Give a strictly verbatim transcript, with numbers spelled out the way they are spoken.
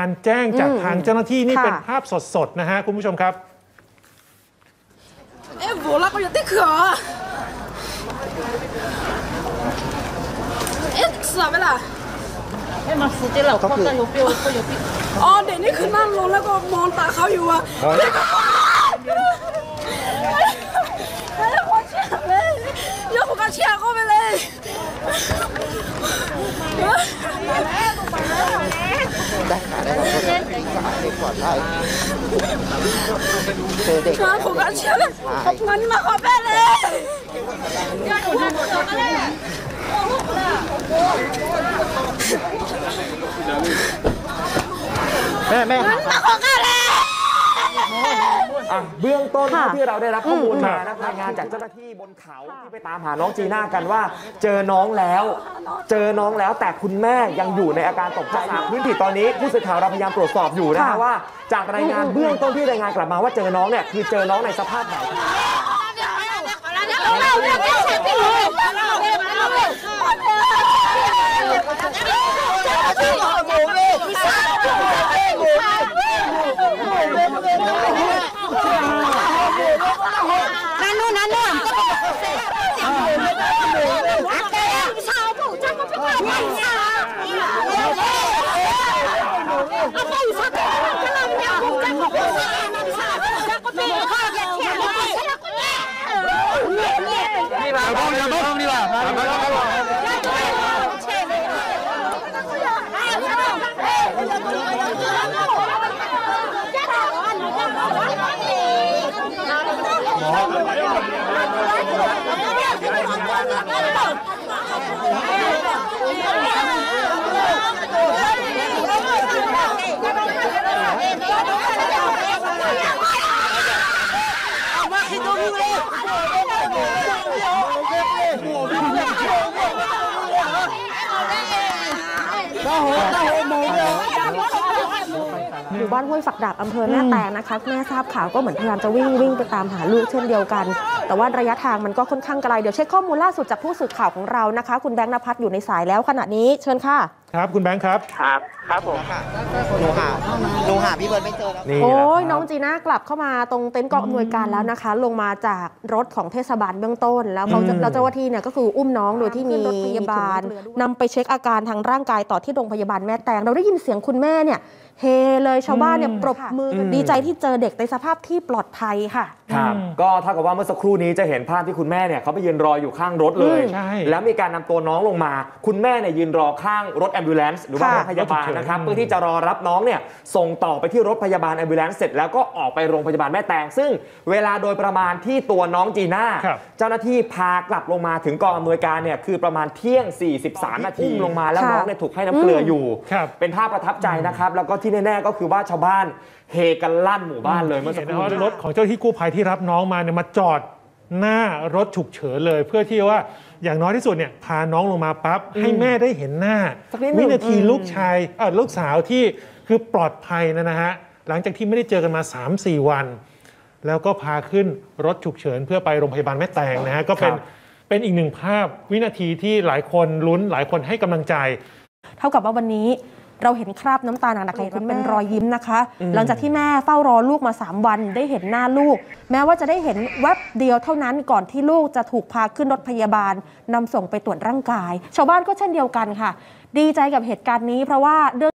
การแจ้งจากทางเจ้าหน้าที่นี่เป็นภาพสดๆนะฮะคุณผู้ชมครับเอ๊ะ我那个有点渴เอ๊ะสอบไปล่ะเอ๊ะมาฟูจิเหล่าเขาก็อยู่เปียวก็อยู่เปียวอ๋อเด็กนี่คือนั่งลงแล้วก็มองตาเขาอยู่อะเฮ้ยขอเชี่ยเลยยกหัวกระเชี่ยเข้าไปเลยได้ค่ะได้ค่ะเด็กปลอดภัยเจอเด็กหัวกระเชี่ยเลยเงินมาขอแม่เลยแม่แม่มาขอกันเลยเบื้องต้นที่เราได้รับข้อมูลมานะรายงานจากเจ้าหน้าที่บนเขาที่ไปตามหาน้องจีน่ากันว่าเจอน้องแล้วเจอน้องแล้วแต่คุณแม่ยังอยู่ในอาการตกใจพื้นที่ตอนนี้ผู้สื่อข่าวเราพยายามตรวจสอบอยู่นะว่าจากรายงานเบื้องต้นที่รายงานกลับมาว่าเจอน้องเนี่ยคือเจอน้องในสภาพไหนนั่นนู่นนั่นนู่นนี่มาบ้องนี่บ้องนี่ว่าหมู่บ้านห้วยฝักดาบอำเภอแม่แตงนะคะแม่ทราบข่าวก็เหมือนพยายามจะวิ่งวิ่งไปตามหาลูกเช่นเดียวกันแต่ว่าระยะทางมันก็ค่อนข้างไกลเดี๋ยวเช็คข้อมูลล่าสุดจากผู้สื่อข่าวของเรานะคะคุณแบงค์ณภัทรอยู่ในสายแล้วขณะนี้เชิญค่ะครับคุณแบงค์ครับครับครับผมหนูหาหนูหาพี่เบิร์ดไม่เจอแล้วโอ้ยน้องจีน่ากลับเข้ามาตรงเต็นท์กองอำนวยการแล้วนะคะลงมาจากรถของเทศบาลเบื้องต้นแล้วเขาแล้วเจ้าหน้าที่เนี่ยก็คืออุ้มน้องโดยที่มีพยาบาลนำไปเช็คอาการทางร่างกายต่อที่โรงพยาบาลแม่แตงเราได้ยินเสียงคุณแม่เนี่ยเฮเลยชาวบ้านเนี่ยปรบมือดีใจที่เจอเด็กในสภาพที่ปลอดภัยค่ะครับก็เท่ากับว่าเมื่อสักครู่นี้จะเห็นภาพที่คุณแม่เนี่ยเขาไปยืนรออยู่ข้างรถเลยแล้วมีการนำตัวน้องลงมาคุณแม่เนี่ยยืนรอข้างรถแอมบูเลนซ์หรือว่ารถพยาบาลนะครับเพื่อที่จะรอรับน้องเนี่ยส่งต่อไปที่รถพยาบาลแอมบูเลนซ์เสร็จแล้วก็ออกไปโรงพยาบาลแม่แตงซึ่งเวลาโดยประมาณที่ตัวน้องจีน่าเจ้าหน้าที่พากลับลงมาถึงกองอำนวยการเนี่ยคือประมาณเที่ยงสี่สิบสามนาทีลงมาแล้วน้องเนี่ยถูกให้น้ำเกลืออยู่เป็นภาพประทับใจนะครับแล้วก็ที่แน่ๆก็คือว่าชาวบ้านเฮกันลั่นหมู่บ้านเลยเมื่อสักครู่รถของเจ้าหน้าที่กู้ภัยที่รับน้องมาเนี่ยมาจอดหน้ารถฉุกเฉินเลยเพื่อที่ว่าอย่างน้อยที่สุดเนี่ยพาน้องลงมาปั๊บให้แม่ได้เห็นหน้าวินาทีลูกชายเออลูกสาวที่คือปลอดภัยนะฮะหลังจากที่ไม่ได้เจอกันมา สามสี่ วันแล้วก็พาขึ้นรถฉุกเฉินเพื่อไปโรงพยาบาลแม่แตงนะฮะก็เป็นเป็นอีกหนึ่งภาพวินาทีที่หลายคนลุ้นหลายคนให้กำลังใจเท่ากับว่าวันนี้เราเห็นคราบน้ำตาหนักๆของคุณเป็นรอยยิ้มนะคะหลังจากที่แม่เฝ้ารอลูกมาสามวันได้เห็นหน้าลูกแม้ว่าจะได้เห็นแวบเดียวเท่านั้นก่อนที่ลูกจะถูกพาขึ้นรถพยาบาลนำส่งไปตรวจร่างกายชาวบ้านก็เช่นเดียวกันค่ะดีใจกับเหตุการณ์นี้เพราะว่า